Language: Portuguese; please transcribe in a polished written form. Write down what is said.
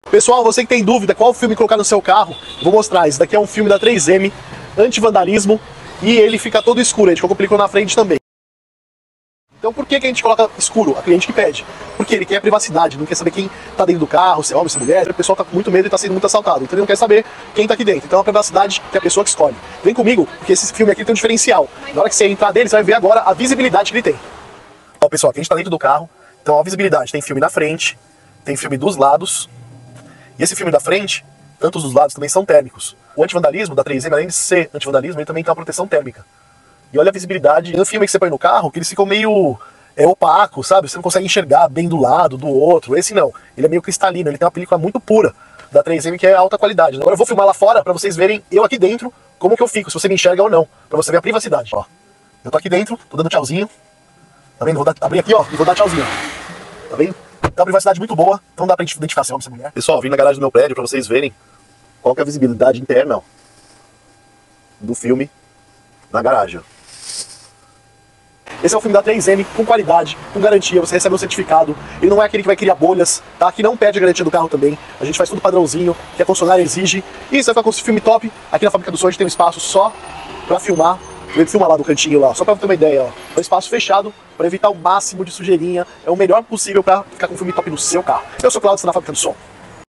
Pessoal, você que tem dúvida qual filme colocar no seu carro, vou mostrar. Esse daqui é um filme da 3M, anti-vandalismo, e ele fica todo escuro. A gente colocou película na frente também. Então por que a gente coloca escuro? A cliente que pede. Porque ele quer privacidade, não quer saber quem tá dentro do carro, se é homem, se é mulher. O pessoal tá com muito medo e tá sendo muito assaltado. Então ele não quer saber quem tá aqui dentro. Então a privacidade é a pessoa que escolhe. Vem comigo, porque esse filme aqui tem um diferencial. Na hora que você entrar dele, você vai ver agora a visibilidade que ele tem. Ó, pessoal, aqui a gente tá dentro do carro. Então a visibilidade tem filme na frente, tem filme dos lados. E esse filme da frente, tanto os dos lados também são térmicos. O antivandalismo da 3M, além de ser antivandalismo, ele também tem uma proteção térmica. E olha a visibilidade no filme que você põe no carro, que eles ficam meio opaco, sabe? Você não consegue enxergar bem do lado, do outro. Esse não, ele é meio cristalino, ele tem uma película muito pura da 3M que é alta qualidade. Agora eu vou filmar lá fora pra vocês verem eu aqui dentro, como que eu fico, se você me enxerga ou não, pra você ver a privacidade. Ó, eu tô aqui dentro, tô dando tchauzinho. Tá vendo? Vou abrir aqui, ó, e vou dar tchauzinho. Tá vendo? Tem uma privacidade muito boa, então dá pra identificar se é homem, se é mulher. Pessoal, vim na garagem do meu prédio pra vocês verem qual que é a visibilidade interna, ó, do filme na garagem, ó. Esse é um filme da 3M, com qualidade, com garantia, você recebe um certificado. Ele não é aquele que vai criar bolhas, tá? Que não perde a garantia do carro também. A gente faz tudo padrãozinho, que a concessionária exige. E você vai ficar com esse filme top. Aqui na Fábrica do Som a gente tem um espaço só pra filmar. Ele filma lá do cantinho lá, só pra ter uma ideia, ó. É um espaço fechado, pra evitar o máximo de sujeirinha. É o melhor possível pra ficar com um filme top no seu carro. Eu sou o Claudio, na Fábrica do Som.